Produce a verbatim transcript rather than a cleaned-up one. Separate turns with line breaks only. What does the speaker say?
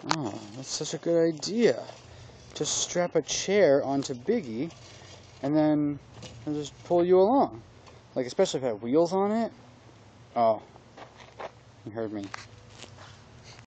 Oh, that's such a good idea. Just strap a chair onto Biggy, and then I'll just pull you along. Like, especially if it had wheels on it. Oh, you heard me.